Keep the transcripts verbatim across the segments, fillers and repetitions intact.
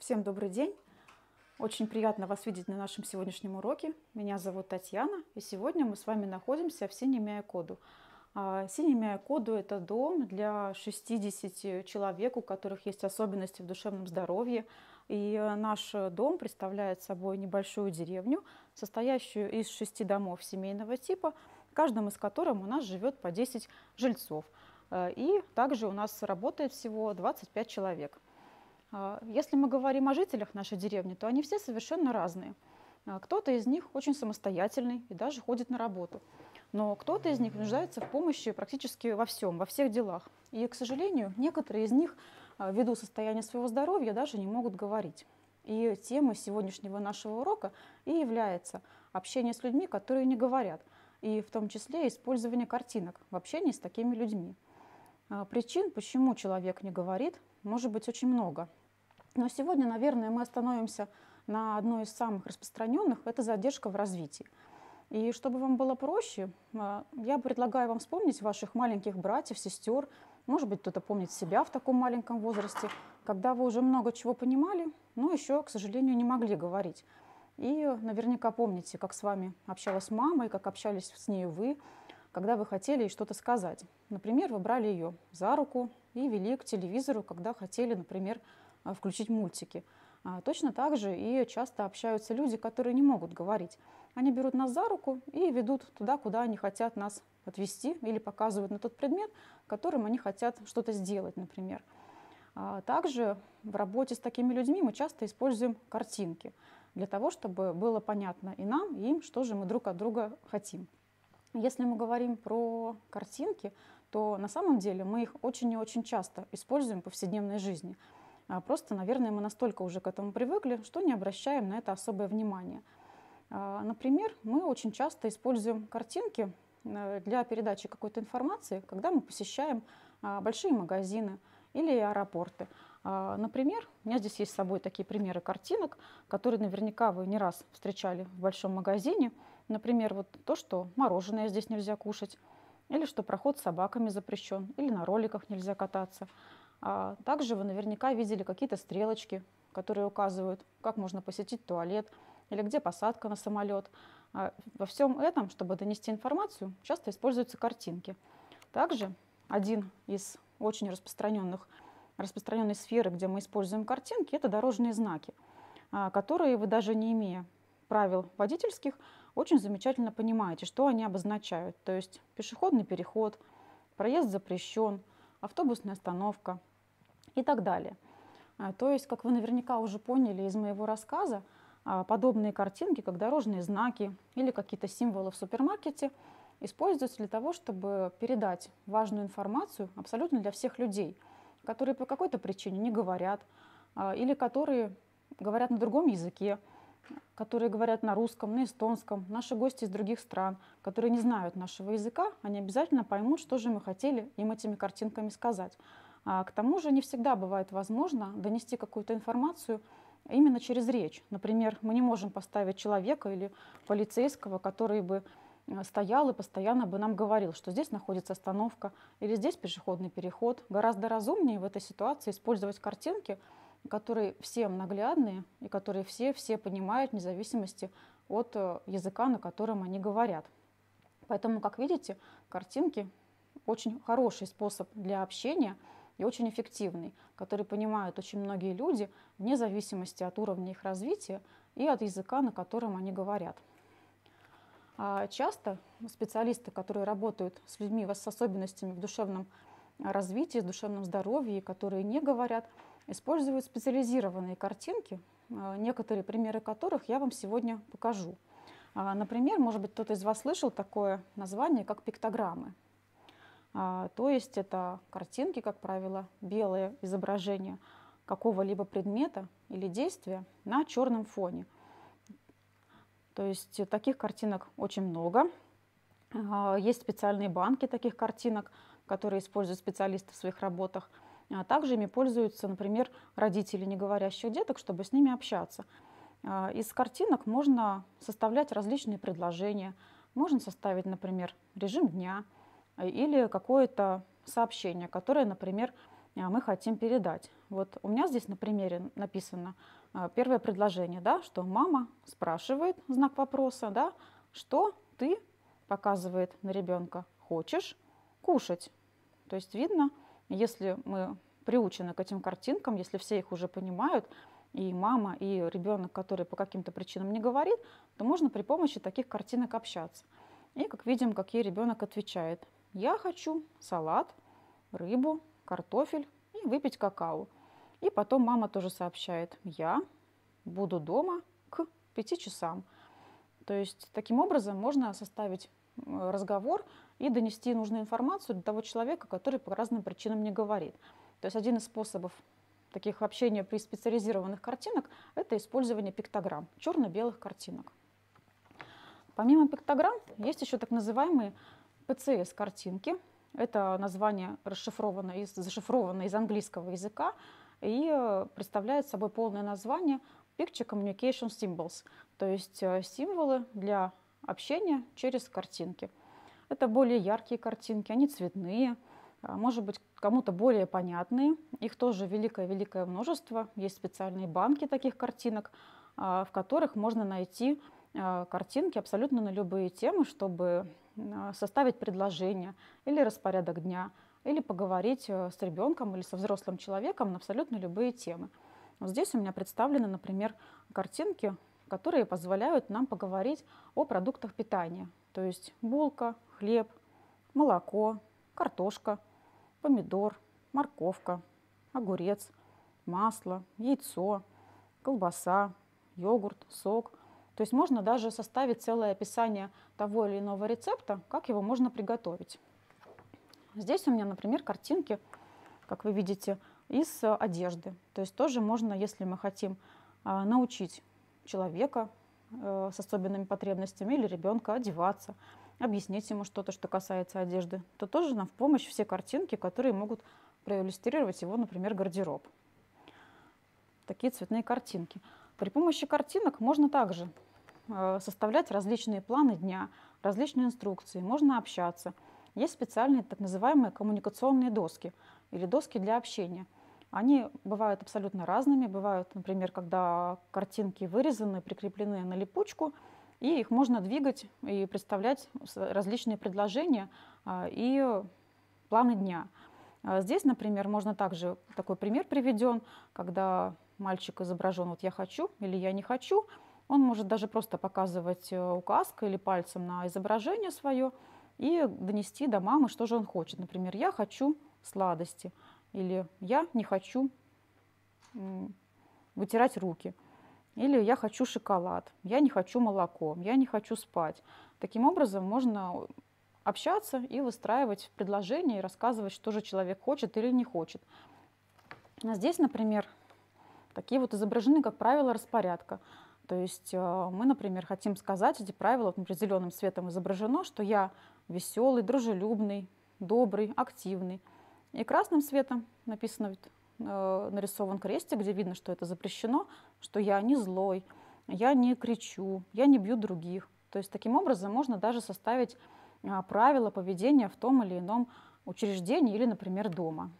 Всем добрый день! Очень приятно вас видеть на нашем сегодняшнем уроке. Меня зовут Татьяна, и сегодня мы с вами находимся в Синемяя Коду. А, Синемяя Коду – это дом для шестидесяти человек, у которых есть особенности в душевном здоровье. И наш дом представляет собой небольшую деревню, состоящую из шести домов семейного типа, в каждом из которых у нас живет по десять жильцов. И также у нас работает всего двадцать пять человек. Если мы говорим о жителях нашей деревни, то они все совершенно разные. Кто-то из них очень самостоятельный и даже ходит на работу. Но кто-то из них нуждается в помощи практически во всем, во всех делах. И, к сожалению, некоторые из них, ввиду состояния своего здоровья, даже не могут говорить. И темой сегодняшнего нашего урока и является общение с людьми, которые не говорят, и в том числе использование картинок в общении с такими людьми. Причин, почему человек не говорит, может быть очень много. Но сегодня, наверное, мы остановимся на одной из самых распространенных – это задержка в развитии. И чтобы вам было проще, я предлагаю вам вспомнить ваших маленьких братьев, сестер. Может быть, кто-то помнит себя в таком маленьком возрасте, когда вы уже много чего понимали, но еще, к сожалению, не могли говорить. И наверняка помните, как с вами общалась мама и как общались с ней вы, когда вы хотели ей что-то сказать. Например, вы брали ее за руку и вели к телевизору, когда хотели, например, включить мультики. Точно так же и часто общаются люди, которые не могут говорить. Они берут нас за руку и ведут туда, куда они хотят нас отвести, или показывают на тот предмет, которым они хотят что-то сделать, например. Также в работе с такими людьми мы часто используем картинки для того, чтобы было понятно и нам, и им, что же мы друг от друга хотим. Если мы говорим про картинки, то на самом деле мы их очень и очень часто используем в повседневной жизни. Просто, наверное, мы настолько уже к этому привыкли, что не обращаем на это особое внимание. Например, мы очень часто используем картинки для передачи какой-то информации, когда мы посещаем большие магазины или аэропорты. Например, у меня здесь есть с собой такие примеры картинок, которые наверняка вы не раз встречали в большом магазине. Например, вот то, что мороженое здесь нельзя кушать, или что проход с собаками запрещен, или на роликах нельзя кататься. Также вы наверняка видели какие-то стрелочки, которые указывают, как можно посетить туалет, или где посадка на самолет. Во всем этом, чтобы донести информацию, часто используются картинки. Также один из очень распространенных, распространенной сферы, где мы используем картинки, это дорожные знаки, которые вы, даже не имея правил водительских, очень замечательно понимаете, что они обозначают. То есть пешеходный переход, проезд запрещен, автобусная остановка и так далее. То есть, как вы наверняка уже поняли из моего рассказа, подобные картинки, как дорожные знаки или какие-то символы в супермаркете, используются для того, чтобы передать важную информацию абсолютно для всех людей, которые по какой-то причине не говорят, или которые говорят на другом языке, которые говорят на русском, на эстонском. Наши гости из других стран, которые не знают нашего языка, они обязательно поймут, что же мы хотели им этими картинками сказать. А к тому же не всегда бывает возможно донести какую-то информацию именно через речь. Например, мы не можем поставить человека или полицейского, который бы стоял и постоянно бы нам говорил, что здесь находится остановка или здесь пешеходный переход. Гораздо разумнее в этой ситуации использовать картинки, которые всем наглядные и которые все, все понимают, вне зависимости от языка, на котором они говорят. Поэтому, как видите, картинки очень хороший способ для общения и очень эффективный, который понимают очень многие люди, вне зависимости от уровня их развития и от языка, на котором они говорят. А часто специалисты, которые работают с людьми с особенностями в душевном развитии, в душевном здоровье, которые не говорят, используют специализированные картинки, некоторые примеры которых я вам сегодня покажу. Например, может быть, кто-то из вас слышал такое название, как пиктограммы. То есть это картинки, как правило, белое изображение какого-либо предмета или действия на черном фоне. То есть таких картинок очень много. Есть специальные банки таких картинок, которые используют специалисты в своих работах. Также ими пользуются, например, родители неговорящих деток, чтобы с ними общаться. Из картинок можно составлять различные предложения. Можно составить, например, режим дня или какое-то сообщение, которое, например, мы хотим передать. Вот у меня здесь на примере написано а, первое предложение, да, что мама спрашивает, знак вопроса, да, что ты, показывает на ребенка, хочешь кушать. То есть видно, если мы приучены к этим картинкам, если все их уже понимают, и мама, и ребенок, который по каким-то причинам не говорит, то можно при помощи таких картинок общаться. И как видим, какие ребенок отвечает. Я хочу салат, рыбу, картофель и выпить какао. И потом мама тоже сообщает, я буду дома к пяти часам. То есть таким образом можно составить м, разговор и донести нужную информацию до того человека, который по разным причинам не говорит. То есть один из способов таких общения при специализированных картинок – это использование пиктограмм, черно-белых картинок. Помимо пиктограмм есть еще так называемые пэ цэ эс-картинки. Это название расшифровано из, зашифровано из английского языка и э, представляет собой полное название Picture Communication Symbols, то есть э, символы для общения через картинки. Это более яркие картинки, они цветные, а, может быть, кому-то более понятные. Их тоже великое-великое множество. Есть специальные банки таких картинок, а, в которых можно найти а, картинки абсолютно на любые темы, чтобы а, составить предложение или распорядок дня, или поговорить э, с ребенком или со взрослым человеком на абсолютно любые темы. Вот здесь у меня представлены, например, картинки, которые позволяют нам поговорить о продуктах питания. То есть булка, хлеб, молоко, картошка, помидор, морковка, огурец, масло, яйцо, колбаса, йогурт, сок. То есть можно даже составить целое описание того или иного рецепта, как его можно приготовить. Здесь у меня, например, картинки, как вы видите, из э, одежды. То есть тоже можно, если мы хотим а, научить человека э, с особенными потребностями или ребенка одеваться, объяснить ему что-то, что касается одежды, то тоже нам в помощь все картинки, которые могут проиллюстрировать его, например, гардероб. Такие цветные картинки. При помощи картинок можно также э, составлять различные планы дня, различные инструкции, можно общаться. Есть специальные так называемые коммуникационные доски или доски для общения. Они бывают абсолютно разными. Бывают, например, когда картинки вырезаны, прикреплены на липучку, и их можно двигать и представлять различные предложения а, и планы дня. А здесь, например, можно также, такой пример приведен, когда мальчик изображен «вот я хочу» или «я не хочу». Он может даже просто показывать э, указкой или пальцем на изображение свое и донести до мамы, что же он хочет. Например, «я хочу сладости» или «я не хочу м, вытирать руки». Или «я хочу шоколад», «я не хочу молоко», «я не хочу спать». Таким образом можно общаться и выстраивать предложения и рассказывать, что же человек хочет или не хочет. А здесь, например, такие вот изображены, как правила распорядка. То есть э, мы, например, хотим сказать эти правила, вот, например, зеленым цветом изображено, что я веселый, дружелюбный, добрый, активный. И красным цветом написано, э, нарисован крестик, где видно, что это запрещено, что я не злой, я не кричу, я не бью других. То есть таким образом можно даже составить э, правила поведения в том или ином учреждении или, например, дома.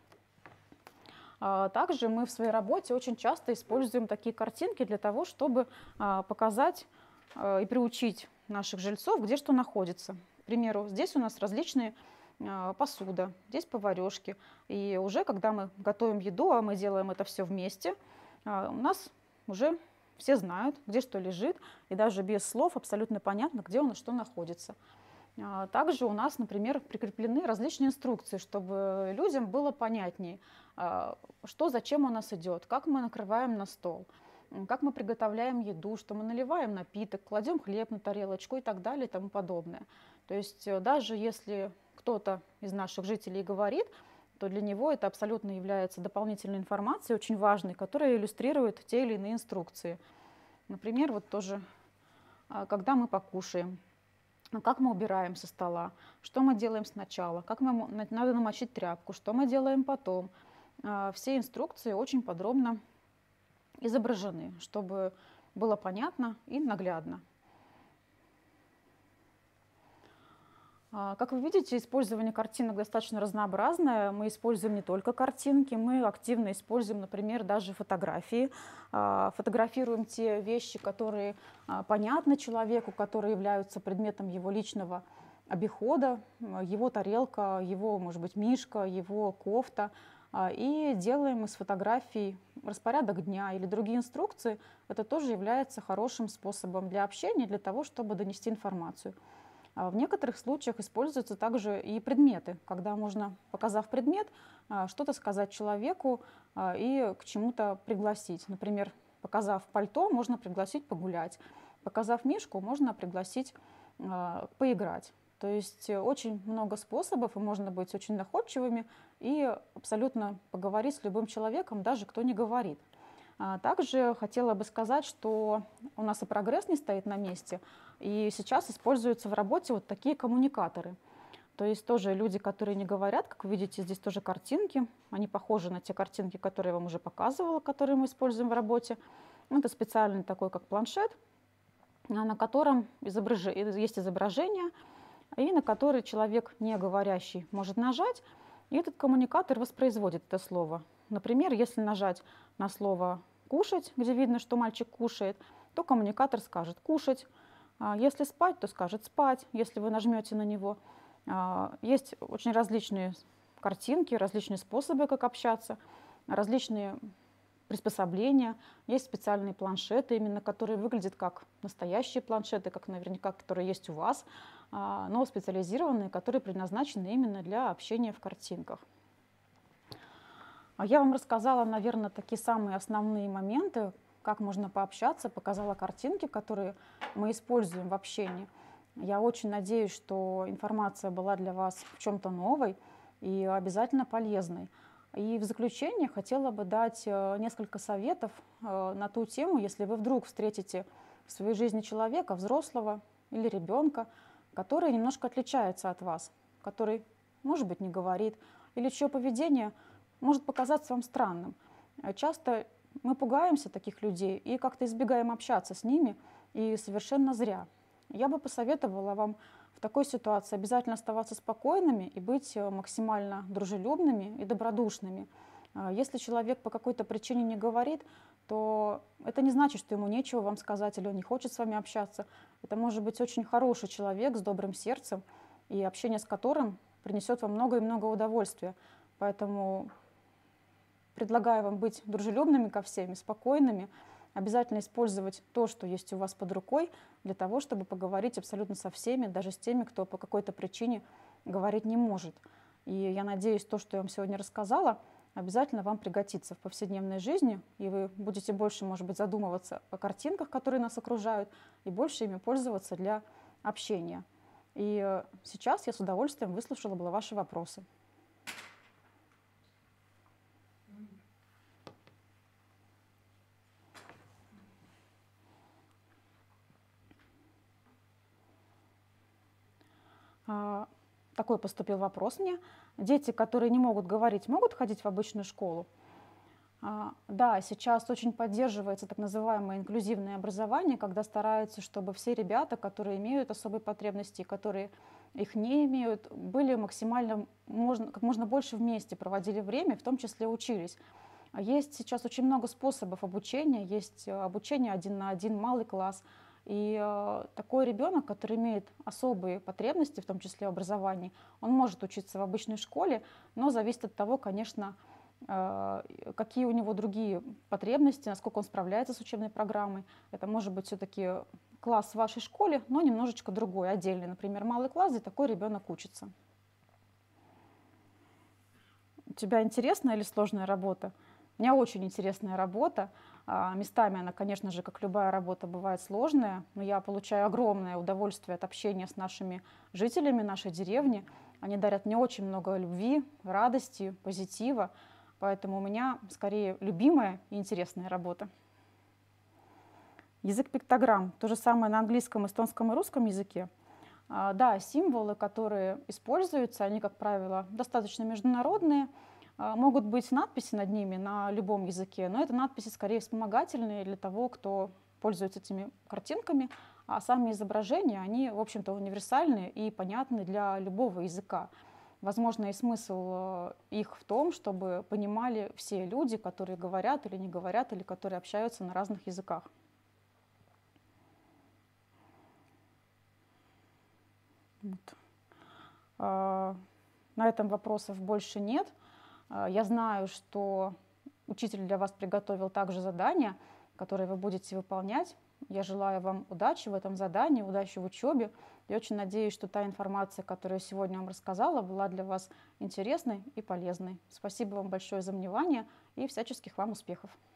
А также мы в своей работе очень часто используем такие картинки для того, чтобы а, показать а, и приучить наших жильцов, где что находится. К примеру, здесь у нас различные а, посуда, здесь поварешки. И уже когда мы готовим еду, а мы делаем это все вместе, а, у нас уже все знают, где что лежит, и даже без слов абсолютно понятно, где у нас что находится. А, Также у нас, например, прикреплены различные инструкции, чтобы людям было понятнее, а, что зачем у нас идет, как мы накрываем на стол, м, как мы приготовляем еду, что мы наливаем напиток, кладем хлеб на тарелочку и так далее и тому подобное. То есть э, даже если кто-то из наших жителей говорит, то для него это абсолютно является дополнительной информацией, очень важной, которая иллюстрирует те или иные инструкции. Например, вот тоже, а, когда мы покушаем, а как мы убираем со стола, что мы делаем сначала, как мы, мо- на- надо намочить тряпку, что мы делаем потом. А, Все инструкции очень подробно изображены, чтобы было понятно и наглядно. А, Как вы видите, использование картинок достаточно разнообразное. Мы используем не только картинки, мы активно используем, например, даже фотографии. А, Фотографируем те вещи, которые а, понятны человеку, которые являются предметом его личного обихода, м, его тарелка, его, может быть, мишка, его кофта. А, И делаем из фотографий распорядок дня или другие инструкции. Это тоже является хорошим способом для общения, для того, чтобы донести информацию. А В некоторых случаях используются также и предметы, когда можно, показав предмет, а, что-то сказать человеку а, и к чему-то пригласить. Например, показав пальто, можно пригласить погулять. Показав мишку, можно пригласить а, поиграть. То есть э, очень много способов, и можно быть очень находчивыми и абсолютно поговорить с любым человеком, даже кто не говорит. А Также хотела бы сказать, что у нас и прогресс не стоит на месте, и сейчас используются в работе вот такие коммуникаторы. То есть тоже люди, которые не говорят, как вы видите, здесь тоже картинки, они похожи на те картинки, которые я вам уже показывала, которые мы используем в работе. Ну, Это специальный такой, как планшет, а, на котором изображ- есть изображение, и на который человек, не говорящий, может нажать, и этот коммуникатор воспроизводит это слово. Например, если нажать на слово «кушать», где видно, что мальчик кушает, то коммуникатор скажет «кушать». А Если спать, то скажет «спать», если вы нажмете на него. А, Есть очень различные картинки, различные способы, как общаться, различные приспособления. Есть специальные планшеты, именно которые выглядят как настоящие планшеты, как наверняка, которые есть у вас, а, но специализированные, которые предназначены именно для общения в картинках. А Я вам рассказала, наверное, такие самые основные моменты, как можно пообщаться, показала картинки, которые мы используем в общении. Я очень надеюсь, что информация была для вас в чем-то новой и обязательно полезной. И в заключение хотела бы дать э, несколько советов э, на ту тему, если вы вдруг встретите в своей жизни человека, взрослого или ребенка, который немножко отличается от вас, который, может быть, не говорит, или чье поведение может показаться вам странным. Э, Часто мы пугаемся таких людей и как-то избегаем общаться с ними, и совершенно зря. Я бы посоветовала вам в такой ситуации обязательно оставаться спокойными и быть э, максимально дружелюбными и добродушными. А Если человек по какой-то причине не говорит, то это не значит, что ему нечего вам сказать или он не хочет с вами общаться. Это может быть очень хороший человек с добрым сердцем, и общение с которым принесет вам много и много удовольствия. Поэтому предлагаю вам быть дружелюбными ко всем, спокойными, обязательно использовать то, что есть у вас под рукой, для того, чтобы поговорить абсолютно со всеми, даже с теми, кто по какой-то причине говорить не может. И я надеюсь, то, что я вам сегодня рассказала, обязательно вам пригодится в повседневной жизни, и вы будете больше, может быть, задумываться о картинках, которые нас окружают, и больше ими пользоваться для общения. И э, сейчас я с удовольствием выслушала бы ваши вопросы. А, Такой поступил вопрос мне. Дети, которые не могут говорить, могут ходить в обычную школу? А, Да, сейчас очень поддерживается так называемое инклюзивное образование, когда стараются, чтобы все ребята, которые имеют особые потребности, которые их не имеют, были максимально, можно, как можно больше вместе, проводили время, в том числе учились. А Есть сейчас очень много способов обучения, есть э, обучение один на один, малый класс. И э, такой ребенок, который имеет особые потребности, в том числе в образовании, он может учиться в обычной школе, но зависит от того, конечно, э, какие у него другие потребности, насколько он справляется с учебной программой. Это может быть все-таки класс в вашей школе, но немножечко другой, отдельный. Например, малый класс, где такой ребенок учится. У тебя интересная или сложная работа? У меня очень интересная работа. А, Местами она, конечно же, как любая работа, бывает сложная, но я получаю огромное удовольствие от общения с нашими жителями нашей деревни. Они дарят мне очень много любви, радости, позитива. Поэтому у меня скорее любимая и интересная работа. Язык пиктограмм. То же самое на английском, эстонском и русском языке. А, Да, символы, которые используются, они, как правило, достаточно международные. А, Могут быть надписи над ними на любом языке, но это надписи скорее вспомогательные для того, кто пользуется этими картинками, А сами изображения, они, в общем-то, универсальны и понятны для любого языка. Возможно, и смысл э, их в том, чтобы понимали все люди, которые говорят или не говорят, или которые общаются на разных языках. Вот. А, На этом вопросов больше нет. А, Я знаю, что учитель для вас приготовил также задания, которые вы будете выполнять. Я желаю вам удачи в этом задании, удачи в учебе. Я очень надеюсь, что та информация, которую я сегодня вам рассказала, была для вас интересной и полезной. Спасибо вам большое за внимание и всяческих вам успехов.